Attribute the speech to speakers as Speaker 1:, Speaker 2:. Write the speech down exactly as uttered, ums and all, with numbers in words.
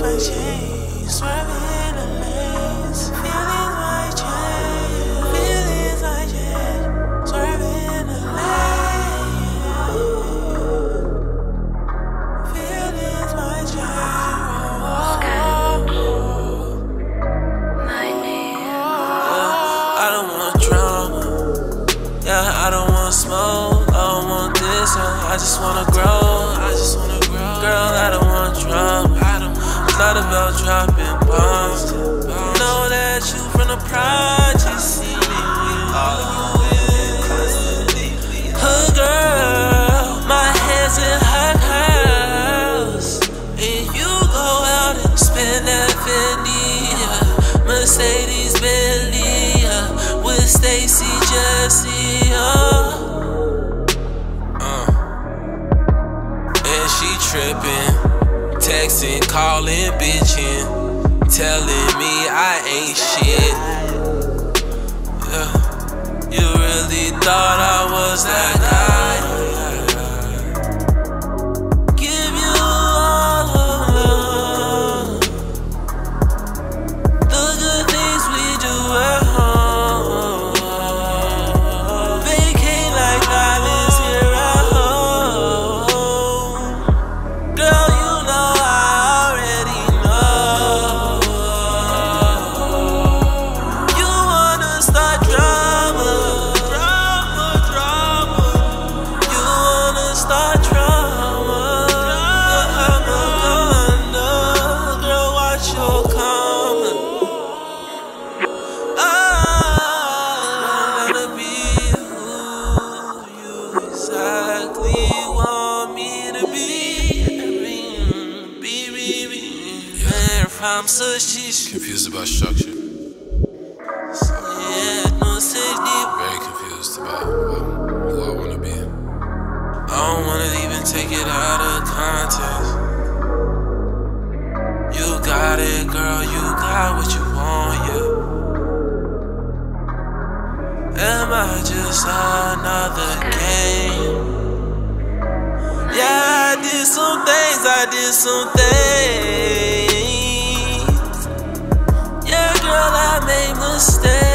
Speaker 1: might change. Swerving the lanes. Feelings might change. Feelings might change. Swerving the lanes. Feelings might change. I don't want drama. Yeah, I don't want smoke. I don't want this. I just wanna grow. I just wanna grow. Girl, I don't want drama. I don't want. It's not about dropping bombs. Know that you from the projects. See me with all you is. Her girl, my hands in her house. And you go out and spend that Fendi, yeah. Mercedes Bentley, yeah. With Stacy Jessie, yeah. Uh. And she trippin', texting, calling, bitchin', telling me I ain't shit. Yeah. You really thought I was that guy? Give you all of love, the good things we do at home. Vacate like islands here at home. Girl, you know I already know. You wanna start drama, drama, drama. You wanna start drama, drama, drama. Girl, watch your karma. I wanna be who you exactly want me to be. Be, be, be. Man, from such
Speaker 2: Confused about structure.
Speaker 1: yeah, no safety.
Speaker 2: Very confused about um, who I want to be.
Speaker 1: I don't wanna even take it out of context. You got it, girl, you got what you want, yeah. Am I just another game? Yeah, I did some things, I did some things. Yeah, girl, I made mistakes.